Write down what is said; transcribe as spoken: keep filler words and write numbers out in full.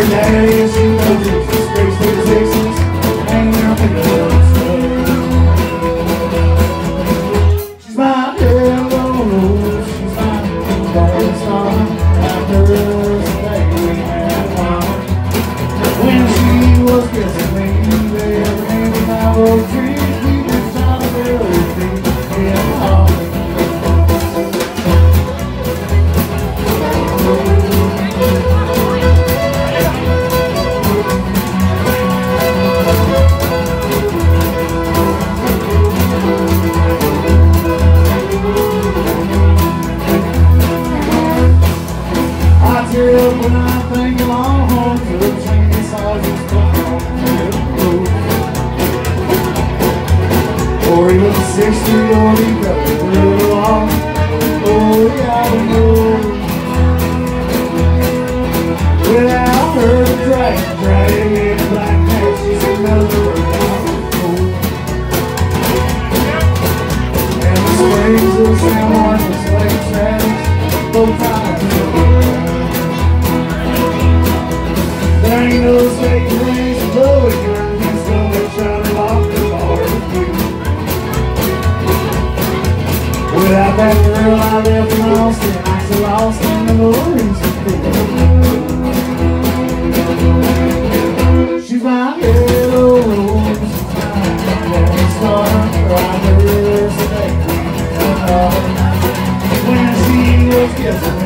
her daddy, and she knows it. She's straight to the Texas, hanging out in the woods. She's my hello, she's my golden star. After us, day we had fun. When she was kissing me, there in my old tree, we just shot a really deep in the heart. When I think of all home to the chainsaws just come on the road, or even the sixty or the couple through the wall. Oh, yeah, I know. Without her to drag, dragging in the black cat, she's another down the road. And the springs of San Juan, the slave trash, both times. There ain't no Satan rings to blow a gun, he's gonna try to lock the barbecue. Without that girl I left lost, and I so lost in the memories of people. She's my hello rose, she's my golden star. Right there is the day when she was kissing.